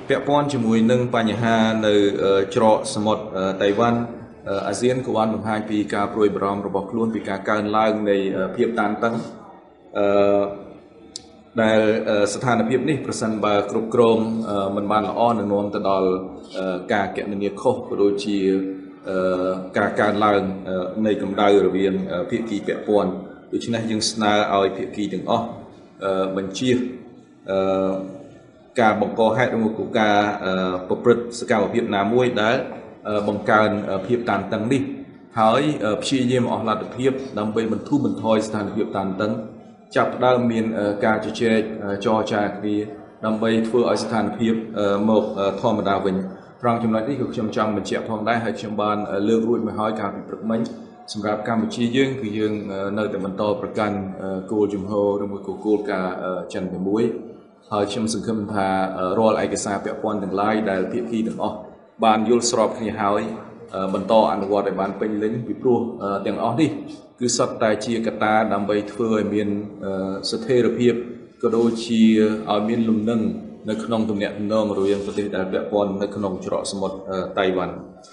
ពាក់ព័ន្ធជាមួយនឹងបញ្ហានៅច្រកសមុទ្រតៃវ៉ាន់អាស៊ានក៏បានបង្ហាញពីការព្រួយបារម្ភរបស់ខ្លួនពីការកើនឡើងនៃភាពតានតឹងដែលស្ថានភាពនេះប្រសិនបើគ្រប់គ្រងមិនបានល្អនឹងនាំទៅដល់ការគណនាខុសក៏ដូចជាការកើនឡើងនៃកម្ដៅរវាងភាគីពាក់ព័ន្ធដូច្នេះយើងស្នើឲ្យភាគីទាំងអស់បញ្ជាការបង្កហេតុឬក៏ការប្រព្រឹត្តសកម្មភាពណាមួយដែលបង្កើនភាពតានតឹងនេះហើយព្យាយាមអស់លទ្ធភាពដើម្បីបន្ធូរបន្ថយស្ថានភាពតានតឹងចាប់ផ្ដើមមានការជជែកចរចាគ្នាដើម្បីធ្វើឲ្យស្ថានភាពមកធម្មតាវិញត្រង់ចំណុចនេះគឺខ្ញុំចង់បញ្ជាក់ផងដែរហើយខ្ញុំបានលើករួចមកហើយកាលពីព្រឹកមិញសម្រាប់កម្ពុជាយើងគឺយើងនៅតែបន្តប្រកាន់គោលជំហរឬមួយក៏គោលការណ៍ចិនតែមួយហើយខ្ញុំសង្ឃឹមថារាល់ឯកសារពាក់ព័ន្ធទាំងឡាយដែលភាគីទាំងអស់បានយល់ស្របគ្នាហើយបន្តអនុវត្តឲ្យបានពេញលេញពីព្រោះទាំងអស់នេះគឺសុទ្ធតែជាកត្តាដើម្បីធ្វើឲ្យមានស្ថិរភាពក៏ដូចជាឲ្យមានលំនឹងនៅក្នុងទំនាក់ទំនងរវាងប្រទេសដែលពាក់ព័ន្ធនៅក្នុងច្រកសមុទ្រតៃវ៉ាន់